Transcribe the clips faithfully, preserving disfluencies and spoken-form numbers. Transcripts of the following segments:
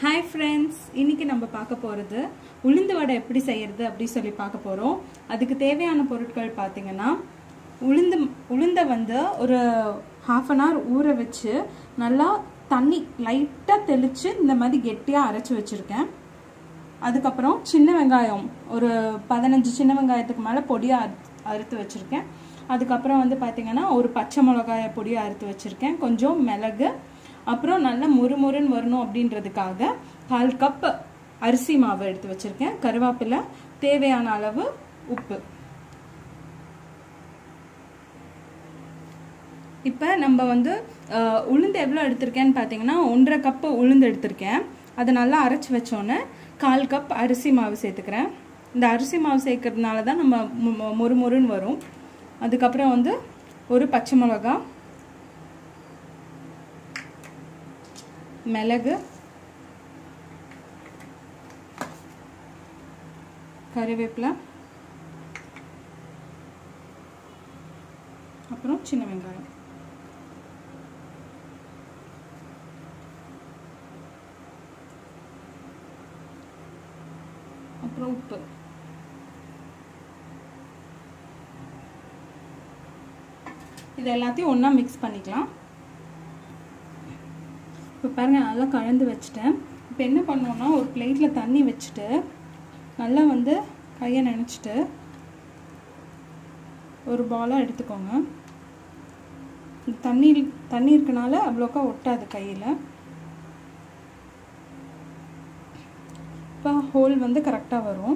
Hi friends, இன்னைக்கு நம்ம பார்க்க போறது உளுந்து வடை எப்படி செய்யிறது அப்படி சொல்லி பார்க்க போறோம். அதுக்கு தேவையான பொருட்கள் பாத்தீங்கன்னா உளுந்து உளுந்த வந்து ஒரு half an hour ஊற வச்சு நல்லா தண்ணி லைட்டா தெளிச்சு இந்த மாதிரி கெட்டியா அரைச்சு வச்சிருக்கேன். அதுக்கு அப்புறம் சின்ன வெங்காயம் ஒரு பதினைந்து சின்ன வெங்காயத்துக்கு மேல பொடியா அறுத்து வச்சிருக்கேன். அதுக்கு அப்புறம் வந்து பாத்தீங்கன்னா ஒரு பச்சை மிளகாயை பொடியா அறுத்து வச்சிருக்கேன். கொஞ்சம் மிளகு அப்புறம் நல்ல முறுமுறுன்னு வரணும் அப்படின்றதுக்காக கால் கப் அரிசி மாவு எடுத்து வச்சிருக்கேன். கருவேப்பிலை, தேவையான அளவு உப்பு. இப்போ நம்ம வந்து உளுந்து எவ்வளோ எடுத்திருக்கேன்னு பார்த்தீங்கன்னா ஒன்றரை கப்பு உளுந்து எடுத்திருக்கேன். அதை நல்லா அரைச்சி வச்சோன்னே கால் கப் அரிசி மாவு சேர்த்துக்கிறேன். இந்த அரிசி மாவு சேர்க்கறதுனால தான் நம்ம முறுமுறுன்னு வரும். அதுக்கப்புறம் வந்து ஒரு பச்சை மிளகா, மிளகு, கறிவேப்பிலை, அப்புறம் சின்ன வெங்காயம். அப்புறம் உப்பு. இது எல்லாத்தையும் ஒண்ணா மிக்ஸ் பண்ணிக்கலாம். இப்போ பாருங்க நல்லா கலந்து வச்சுட்டேன். இப்போ என்ன பண்ணோம்னா ஒரு பிளேட்ல தண்ணி வச்சுட்டு நல்லா வந்து கையை நினைச்சிட்டு ஒரு பாலா எடுத்துக்கோங்க. தண்ணி தண்ணி இருக்கனால அவ்வளோக்கா ஒட்டாது கையில். இப்போ ஹோல் வந்து கரெக்டாக வரும்.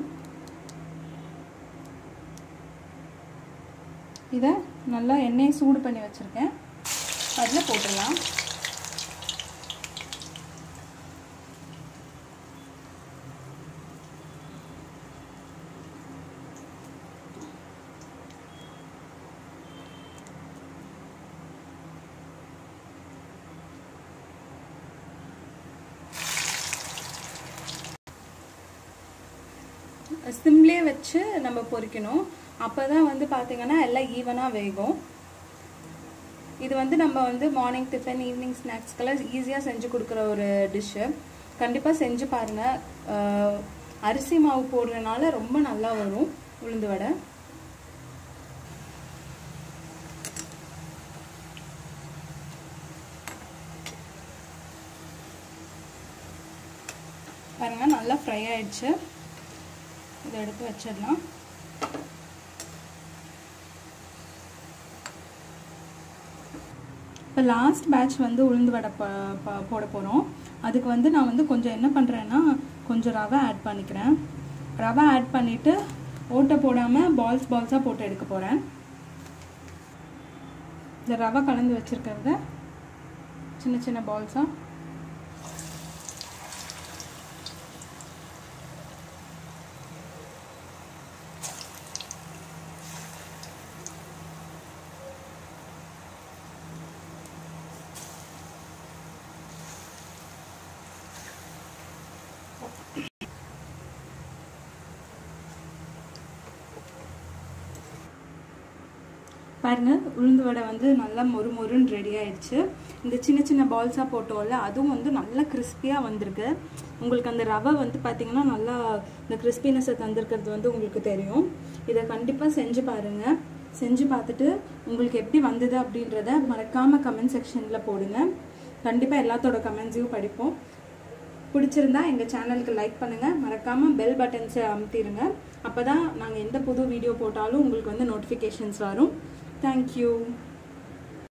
இதை நல்லா எண்ணெயை சூடு பண்ணி வச்சுருக்கேன், அதில் போட்டுடலாம். சிம்லே வச்சு நம்ம பொரிக்கணும். அப்பதான் வந்து பாத்தீங்கன்னா எல்லாம் ஈவனா வேகும். இது வந்து நம்ம வந்து மார்னிங் டிஃபன், ஈவினிங் ஸ்நாக்ஸ்க்கெல்லாம் ஈஸியா செஞ்சு கொடுக்குற ஒரு டிஷ்ஷு. கண்டிப்பா செஞ்சு பாருங்க. அரிசி மாவு போடுறதுனால ரொம்ப நல்லா வரும் உளுந்து வடை. பாருங்க நல்லா ஃப்ரை ஆயிடுச்சு. இதை எடுத்து வச்சிடலாம். இப்போ லாஸ்ட் பேட்ச் வந்து உளுந்து வடை போட போகிறோம். அதுக்கு வந்து நான் வந்து கொஞ்சம் என்ன பண்ணுறேன்னா கொஞ்சம் ரவை ஆட் பண்ணிக்கிறேன். ரவை ஆட் பண்ணிவிட்டு ஓட்டை போடாமல் பால்ஸ் பால்ஸாக போட்டு எடுக்க போகிறேன். இந்த ரவை கலந்து வச்சுருக்கிறத சின்ன சின்ன பால்ஸாக பாருங்க. உளுந்து வடை வந்து நல்லா மொறு மொறுன்னு ரெடி ஆயிடுச்சு. இந்த சின்ன சின்ன பால்ஸா போட்டோம்ல அதுவும் வந்து நல்லா கிறிஸ்பியா வந்திருக்கு. உங்களுக்கு அந்த ரவை வந்து பாத்தீங்கன்னா நல்லா இந்த கிறிஸ்பினஸை தந்திருக்கிறது வந்து உங்களுக்கு தெரியும். இதை கண்டிப்பா செஞ்சு பாருங்க. செஞ்சு பார்த்துட்டு உங்களுக்கு எப்படி வந்தது அப்படின்றத மறக்காம கமெண்ட் செக்ஷன்ல போடுங்க. கண்டிப்பா எல்லாத்தோட கமெண்ட்ஸையும் படிப்போம். பிடிச்சிருந்தா எங்க சேனலுக்கு லைக் பண்ணுங்க. மறக்காம பெல் பட்டன்ஸை அமுத்திடுங்க. அப்பதான் நாங்க எந்த புது வீடியோ போட்டாலும் உங்களுக்கு வந்து நோட்டிஃபிகேஷன்ஸ் வரும். Thank you.